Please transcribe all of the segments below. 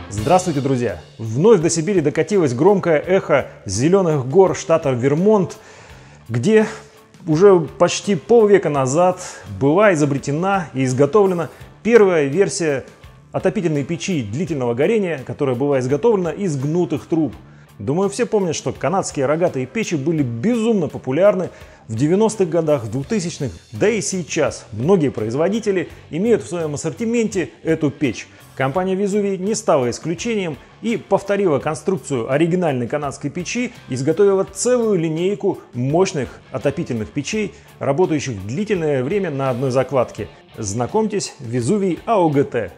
Здравствуйте, друзья! Вновь до Сибири докатилось громкое эхо зеленых гор штата Вермонт, где уже почти полвека назад была изобретена и изготовлена первая версия отопительной печи длительного горения, которая была изготовлена из гнутых труб. Думаю, все помнят, что канадские рогатые печи были безумно популярны в 90-х годах, в 2000-х, да и сейчас. Многие производители имеют в своем ассортименте эту печь. Компания Vesuvii не стала исключением и повторила конструкцию оригинальной канадской печи, изготовила целую линейку мощных отопительных печей, работающих длительное время на одной закладке. Знакомьтесь, Vesuvii AOGT.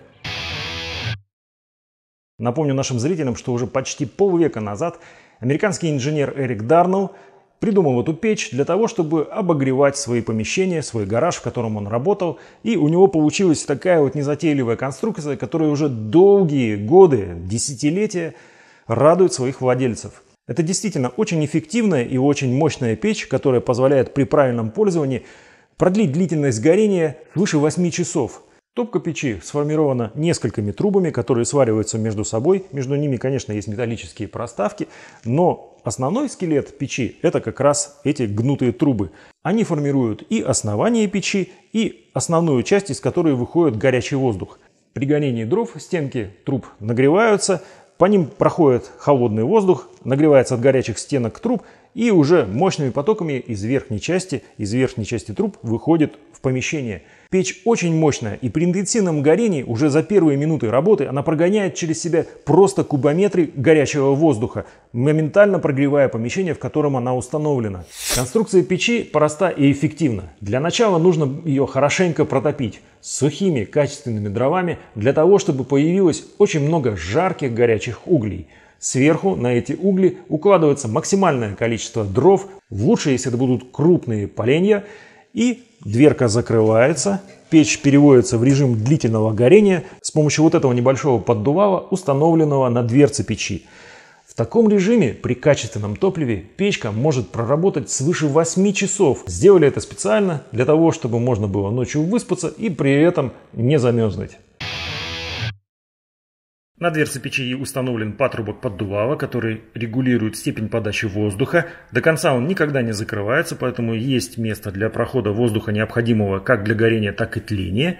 Напомню нашим зрителям, что уже почти полвека назад американский инженер Эрик Дарнелл придумал эту печь для того, чтобы обогревать свои помещения, свой гараж, в котором он работал. И у него получилась такая вот незатейливая конструкция, которая уже долгие годы, десятилетия радует своих владельцев. Это действительно очень эффективная и очень мощная печь, которая позволяет при правильном пользовании продлить длительность горения свыше 8 часов. Топка печи сформирована несколькими трубами, которые свариваются между собой. Между ними, конечно, есть металлические проставки, но основной скелет печи – это как раз эти гнутые трубы. Они формируют и основание печи, и основную часть, из которой выходит горячий воздух. При горении дров стенки труб нагреваются, по ним проходит холодный воздух, нагревается от горячих стенок труб, и уже мощными потоками из верхней части труб выходит в помещение. Печь очень мощная, и при интенсивном горении уже за первые минуты работы она прогоняет через себя просто кубометры горячего воздуха, моментально прогревая помещение, в котором она установлена. Конструкция печи проста и эффективна. Для начала нужно ее хорошенько протопить сухими качественными дровами, для того, чтобы появилось очень много жарких горячих углей. Сверху на эти угли укладывается максимальное количество дров, лучше, если это будут крупные поленья, и дверка закрывается, печь переводится в режим длительного горения с помощью вот этого небольшого поддувала, установленного на дверце печи. В таком режиме при качественном топливе печка может проработать свыше 8 часов. Сделали это специально для того, чтобы можно было ночью выспаться и при этом не замерзнуть. На дверце печи установлен патрубок поддувала, который регулирует степень подачи воздуха. До конца он никогда не закрывается, поэтому есть место для прохода воздуха, необходимого как для горения, так и тления.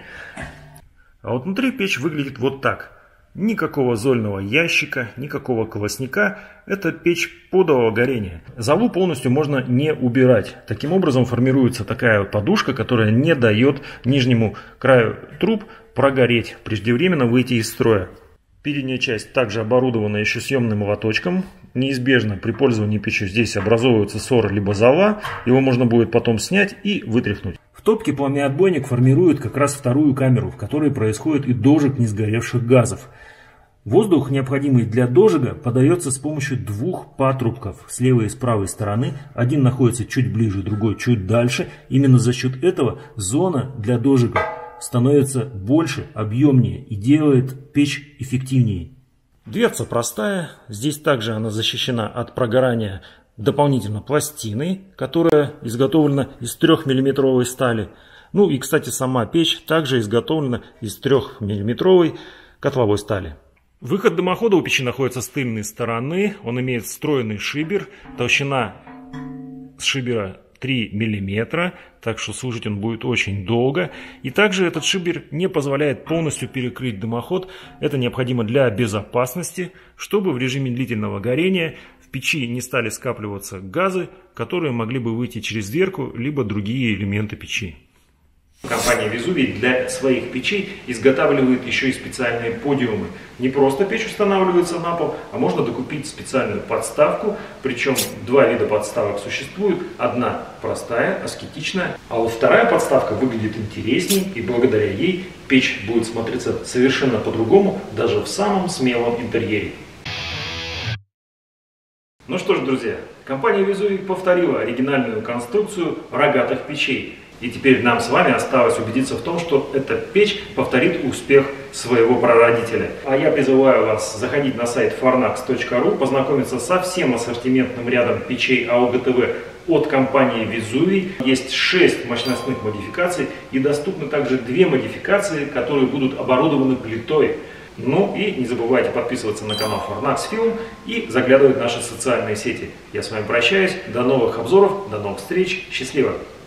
А вот внутри печь выглядит вот так. Никакого зольного ящика, никакого колосника. Это печь подового горения. Золу полностью можно не убирать. Таким образом формируется такая подушка, которая не дает нижнему краю труб прогореть, преждевременно выйти из строя. Передняя часть также оборудована еще съемным молоточком. Неизбежно при пользовании печью здесь образовывается ссор либо зола. Его можно будет потом снять и вытряхнуть. В топке пламяотбойник формирует как раз вторую камеру, в которой происходит и дожиг несгоревших газов. Воздух, необходимый для дожига, подается с помощью двух патрубков с левой и с правой стороны. Один находится чуть ближе, другой чуть дальше. Именно за счет этого зона для дожига становится больше, объемнее и делает печь эффективнее. Дверца простая. Здесь также она защищена от прогорания дополнительно пластиной, которая изготовлена из 3-миллиметровой стали. Ну и, кстати, сама печь также изготовлена из 3-миллиметровой котловой стали. Выход дымохода у печи находится с тыльной стороны. Он имеет встроенный шибер. Толщина шибера 3 мм, так что служить он будет очень долго. И также этот шибер не позволяет полностью перекрыть дымоход. Это необходимо для безопасности, чтобы в режиме длительного горения в печи не стали скапливаться газы, которые могли бы выйти через дверку, либо другие элементы печи. Компания Vesuvii для своих печей изготавливает еще и специальные подиумы. Не просто печь устанавливается на пол, а можно докупить специальную подставку. Причем два вида подставок существует. Одна простая, аскетичная, а вот вторая подставка выглядит интересней, и благодаря ей печь будет смотреться совершенно по-другому, даже в самом смелом интерьере. Ну что ж, друзья, компания Vesuvii повторила оригинальную конструкцию рогатых печей. И теперь нам с вами осталось убедиться в том, что эта печь повторит успех своего прародителя. А я призываю вас заходить на сайт fornax.ru, познакомиться со всем ассортиментным рядом печей AOGTV от компании Vesuvii. Есть 6 мощностных модификаций и доступны также 2 модификации, которые будут оборудованы плитой. Ну и не забывайте подписываться на канал Fornax Film и заглядывать в наши социальные сети. Я с вами прощаюсь. До новых обзоров, до новых встреч. Счастливо!